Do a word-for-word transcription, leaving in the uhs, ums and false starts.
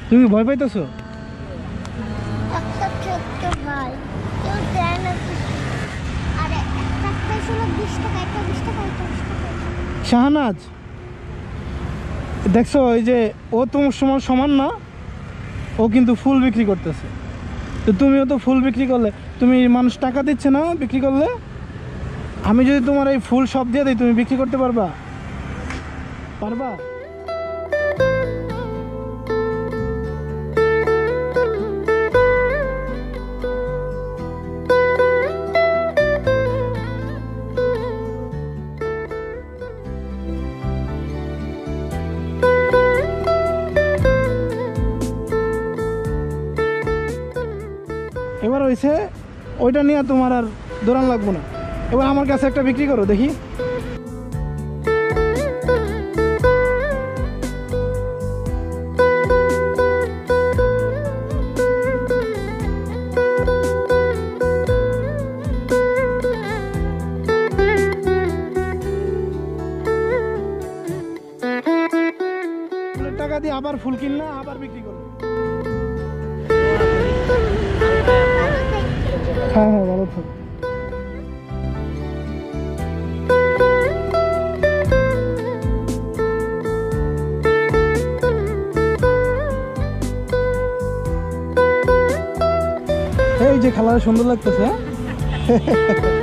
তুমি ভয় পাইতেছো? শাহনাজ দেখছো ওই যে ও তোমার সমান সমান না, ও কিন্তু ফুল বিক্রি করতেছে। তো তুমিও তো ফুল বিক্রি করলে, তুমি মানুষ টাকা দিচ্ছে না বিক্রি করলে। আমি যদি তোমার এই ফুল সব দিয়ে দিই তুমি বিক্রি করতে পারবা? পারবা? এবার হয়েছে ওইটা নিয়ে তোমার আর দৌড়ান লাগবো না। এবার আমার কাছে একটা বিক্রি করো দেখি। ফুলের টাকা দিয়ে আবার ফুল কিনলা, আবার বিক্রি করো। হ্যাঁ হ্যাঁ ভালো থাক। এই যে খেলাটা সুন্দর লাগতেছে।